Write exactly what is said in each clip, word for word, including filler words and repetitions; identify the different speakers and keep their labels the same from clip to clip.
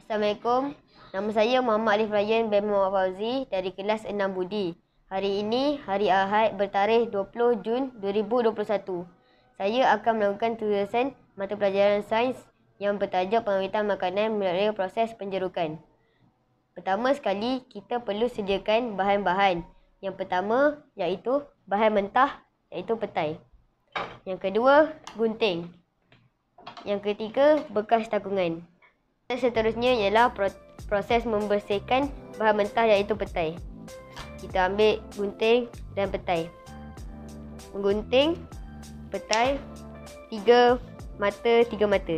Speaker 1: Assalamualaikum. Nama saya Muhammad Alif Ryan bin Muhammad Fauzi dari kelas enam Budi. Hari ini, hari Ahad bertarikh dua puluh Jun dua ribu dua puluh satu. Saya akan melakukan tugasan mata pelajaran sains yang bertajuk pengawitan makanan melalui proses penjerukan. Pertama sekali, kita perlu sediakan bahan-bahan. Yang pertama iaitu bahan mentah iaitu petai. Yang kedua, gunting. Yang ketiga, bekas takungan. Seterusnya ialah proses membersihkan bahan mentah iaitu petai. Kita ambil gunting dan petai. Menggunting petai tiga mata tiga mata.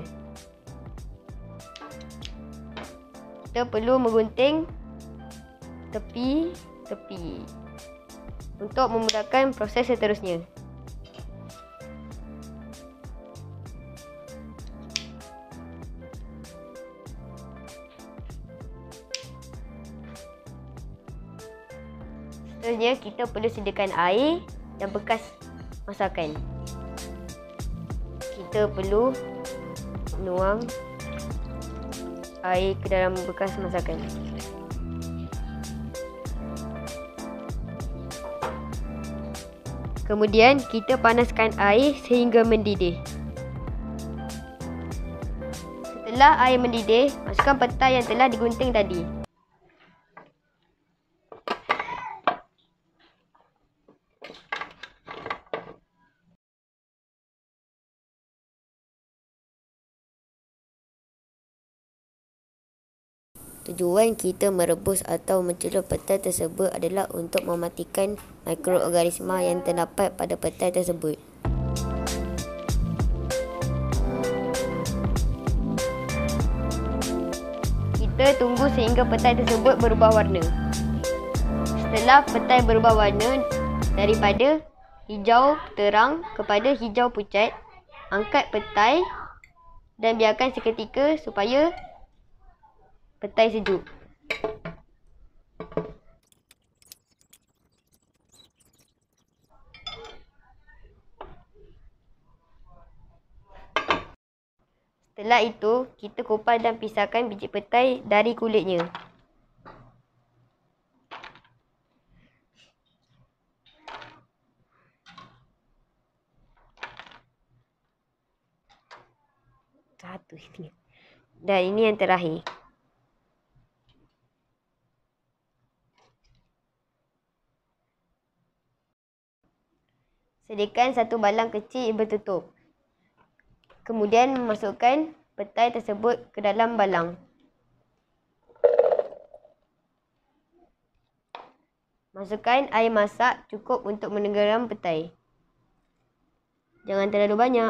Speaker 1: Kita perlu menggunting tepi-tepi untuk memudahkan proses seterusnya. Seterusnya, kita perlu sediakan air dan bekas masakan. Kita perlu menuang air ke dalam bekas masakan. Kemudian, kita panaskan air sehingga mendidih. Setelah air mendidih, masukkan petai yang telah digunting tadi. Tujuan kita merebus atau mencelup petai tersebut adalah untuk mematikan mikroorganisma yang terdapat pada petai tersebut. Kita tunggu sehingga petai tersebut berubah warna. Setelah petai berubah warna daripada hijau terang kepada hijau pucat, angkat petai dan biarkan seketika supaya petai sejuk. Setelah itu, kita kupas dan pisahkan biji petai dari kulitnya. Satu ini. Dan ini yang terakhir. Sediakan satu balang kecil bertutup. Kemudian masukkan petai tersebut ke dalam balang. Masukkan air masak cukup untuk menenggelam petai. Jangan terlalu banyak.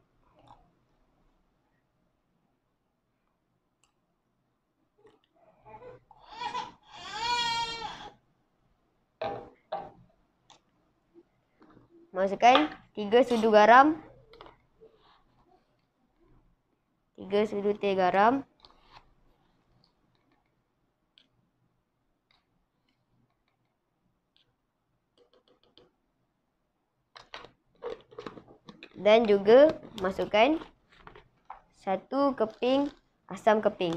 Speaker 1: Masukkan tiga sudu garam. tiga sudu teh garam. Dan juga masukkan satu keping asam keping.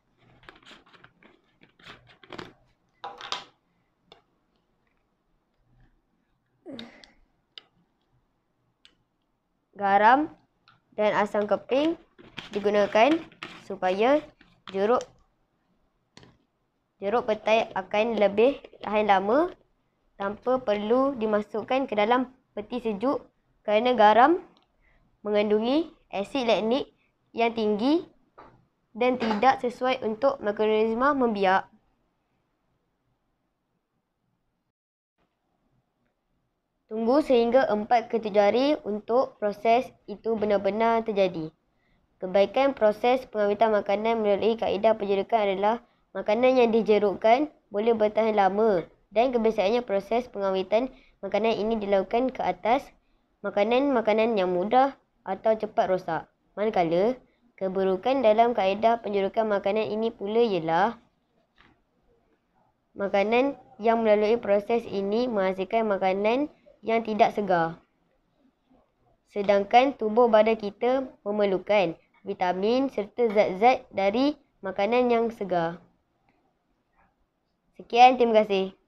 Speaker 1: Garam dan asam keping digunakan supaya jeruk jeruk petai akan lebih tahan lama tanpa perlu dimasukkan ke dalam peti sejuk kerana garam mengandungi asid laktik yang tinggi dan tidak sesuai untuk mikroorganisma membiak. Tunggu sehingga empat ke tujuh hari untuk proses itu benar-benar terjadi. Kebaikan proses pengawitan makanan melalui kaedah penjerukan adalah makanan yang dijerukkan boleh bertahan lama dan kebiasaannya proses pengawitan makanan ini dilakukan ke atas makanan-makanan yang mudah atau cepat rosak. Manakala, keburukan dalam kaedah penjerukan makanan ini pula ialah makanan yang melalui proses ini menghasilkan makanan yang tidak segar. Sedangkan tubuh badan kita memerlukan vitamin serta zat-zat dari makanan yang segar. Sekian, terima kasih.